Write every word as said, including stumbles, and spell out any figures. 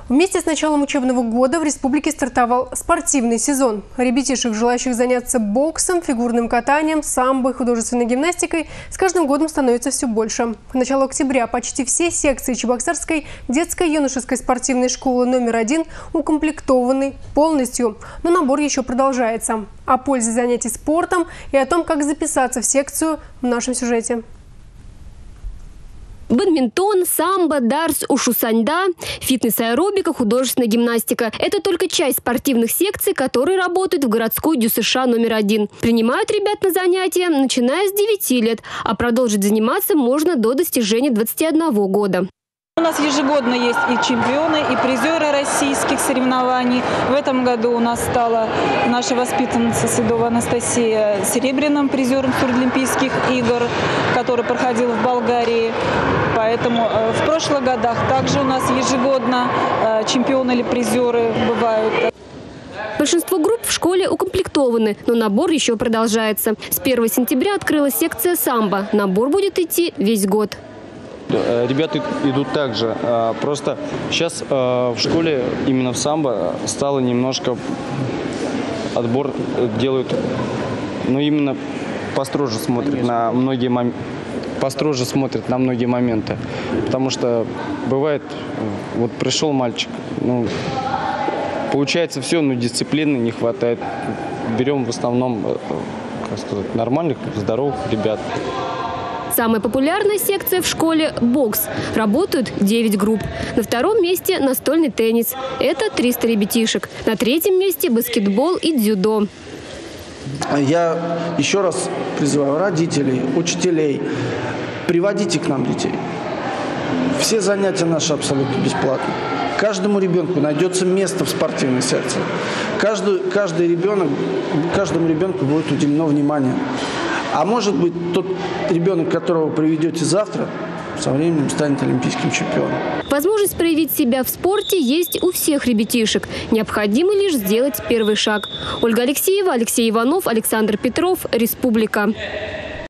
Вместе с началом учебного года в республике стартовал спортивный сезон. Ребятишек, желающих заняться боксом, фигурным катанием, самбо и художественной гимнастикой, с каждым годом становится все больше. К началу октября почти все секции Чебоксарской детской юношеской спортивной школы номер один укомплектованы полностью. Но набор еще продолжается. О пользе занятий спортом и о том, как записаться в секцию, в нашем сюжете. Бадминтон, самбо, дартс, ушу-саньда, фитнес-аэробика, художественная гимнастика – это только часть спортивных секций, которые работают в городской ДЮСШ номер один. Принимают ребят на занятия, начиная с девяти лет, а продолжить заниматься можно до достижения двадцати одного года. У нас ежегодно есть и чемпионы, и призеры российских соревнований. В этом году у нас стала наша воспитанница Седова Анастасия серебряным призером Сурдолимпийских игр, который проходил в Болгарии. Поэтому в прошлых годах также у нас ежегодно чемпионы или призеры бывают. Большинство групп в школе укомплектованы, но набор еще продолжается. С первого сентября открылась секция самбо. Набор будет идти весь год. Ребята идут также. Просто сейчас в школе именно в самбо стало немножко отбор делают, но именно построже смотрят на многие моменты. построже смотрят на многие моменты. Потому что бывает, вот пришел мальчик, ну, получается все, но дисциплины не хватает. Берем в основном, как сказать, нормальных, здоровых ребят. Самая популярная секция в школе – бокс. Работают девять групп. На втором месте – настольный теннис. Это триста ребятишек. На третьем месте – баскетбол и дзюдо. Я еще раз призываю родителей, учителей, приводите к нам детей. Все занятия наши абсолютно бесплатны. Каждому ребенку найдется место в спортивной секции. Каждый, каждый ребенок, каждому ребенку будет уделено внимание. А может быть, тот ребенок, которого приведете завтра, со временем станет олимпийским чемпионом. Возможность проявить себя в спорте есть у всех ребятишек. Необходимо лишь сделать первый шаг. Ольга Алексеева, Алексей Иванов, Александр Петров. Республика.